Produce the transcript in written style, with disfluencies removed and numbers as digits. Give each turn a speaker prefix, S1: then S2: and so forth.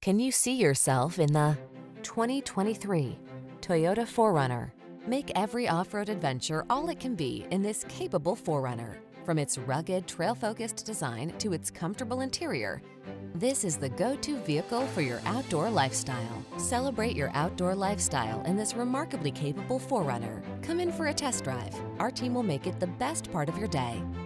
S1: Can you see yourself in the 2023 Toyota 4Runner? Make every off-road adventure all it can be in this capable 4Runner. From its rugged, trail-focused design to its comfortable interior, this is the go-to vehicle for your outdoor lifestyle. Celebrate your outdoor lifestyle in this remarkably capable 4Runner. Come in for a test drive. Our team will make it the best part of your day.